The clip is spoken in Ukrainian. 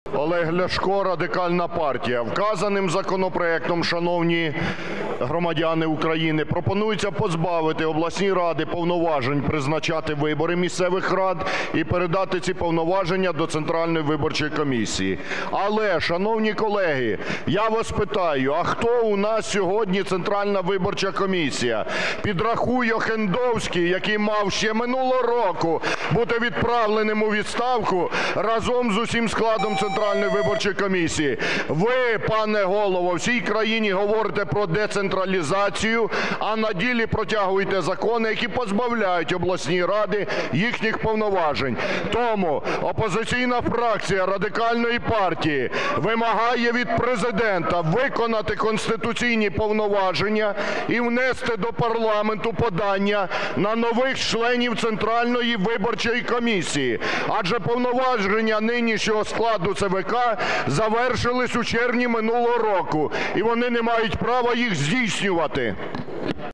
Олег Ляшко, Радикальна партія. Вказаним законопроектом, шановні громадяни України, пропонується позбавити обласні ради повноважень призначати вибори місцевих рад і передати ці повноваження до Центральної виборчої комісії. Але, шановні колеги, я вас питаю, а хто у нас сьогодні Центральна виборча комісія? Підрахуй Охендовський, який мав ще минулого року бути відправленим у відставку разом з усім складом Центральної виборчої комісії. Ви, пане голово, всій країні говорите про децентралізацію, а на ділі протягуєте закони, які позбавляють обласні ради їхніх повноважень. Тому опозиційна фракція Радикальної партії вимагає від Президента виконати конституційні повноваження і внести до парламенту подання на нових членів Центральної виборчої комісії. Адже повноваження нинішнього складу ЦВК завершились у червні минулого року, і вони не мають права їх здійснювати.